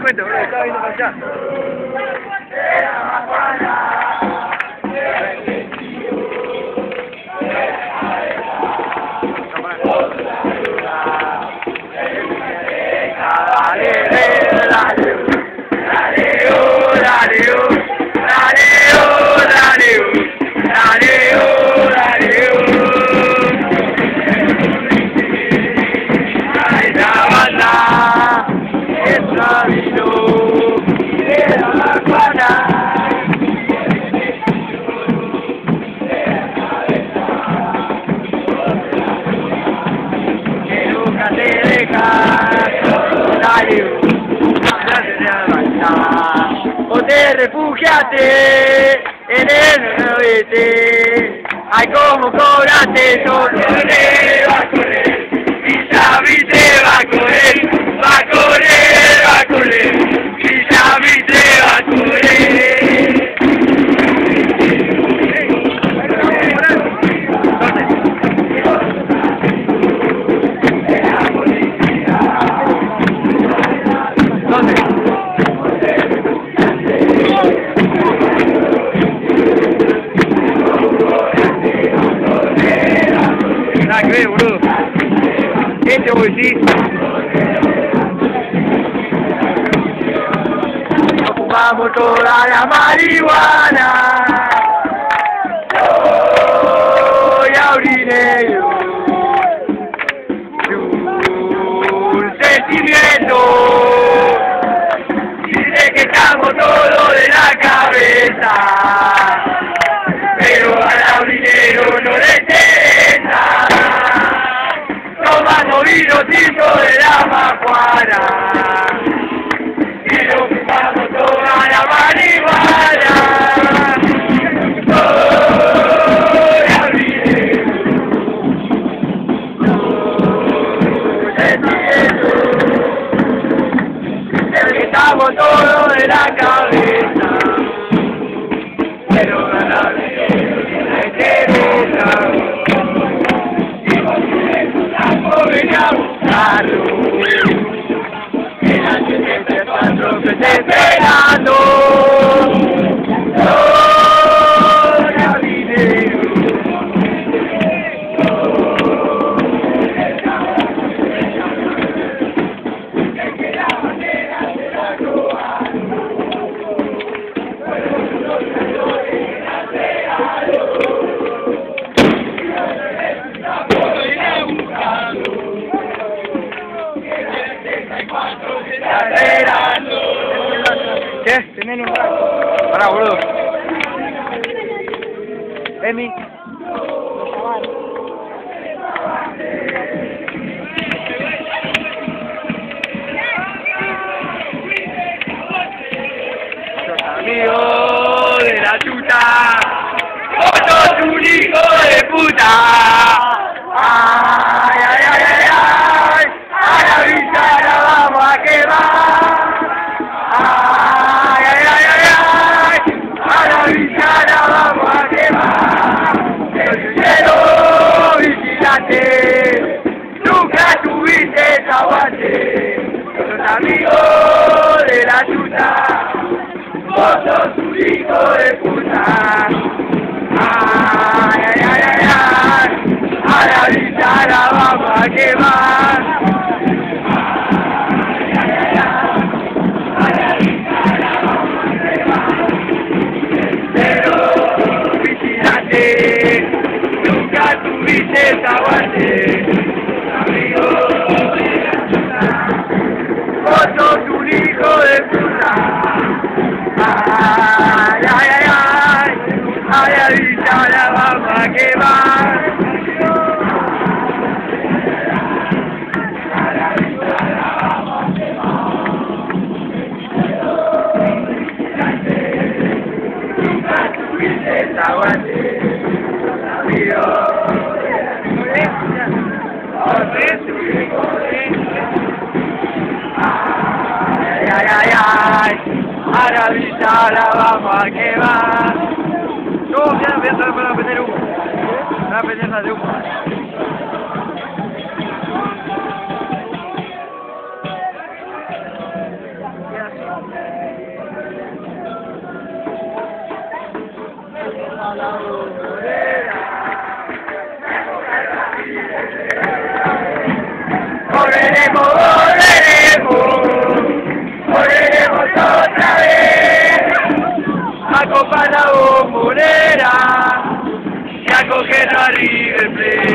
momento, bro, estaba viendo para allá. O te refugiaste en el navete, ay como cobraste todo va a correr, y Xavi te va a correr, va a correr, va a correr, y Xavi te va a correr. Nada que ver, boludo. Este voy, sí. Nos fumamos toda la marihuana. Soy aurinegro. Un sentimiento. Dice que estamos todos de la cabeza. Pero al aurinegro no le interesa. Tomando vino tinto de la majuana, que nos fumamos toda la marihuana. Soy aurinegro, es que estamos todos de la cabeza, pero al aurinegro no le interesa. Venga a buscarlo, el H74 que está esperando. Soy aurinegro. Es que la bandera se la roban, pero los traidores eran regalos. ¿Qué? Tenés un rato. Pará, boludo. Emi. Los amigos de la chuta. Vos sos un hijo de puta. Ay, ay, ay, ay, ay. A la villa la vamos a quemar. Ay, ay, ay, ay, ay. A la villa la vamos a quemar. El cielo vigilante, nunca tuviste aguante. Los amigos de la chuta, vos sos un hijo de puta. Ay, ay, ay, ay, ay. A la villa la vamos a quemar. Nunca tuviste aguante, amigo de la chuta. Vos sos un hijo de puta. Ay, ay, ay, ay. A la villa la vamos a quemar. A la villa la vamos a quemar. Nunca tuviste aguante. Ay, ay, ay, ay, a la villa la vamos a quemar. No, ya voy a prender humo. Voy a prender la de humo. ¿Qué haces? volveremos, volveremos otra vez a copar la bombonera y a coger a River Plate.